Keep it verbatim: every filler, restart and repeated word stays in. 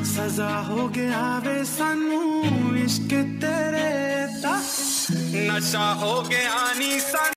सजा हो गया वे सानू इश्क तेरे दा, नशा हो गया नी सानू।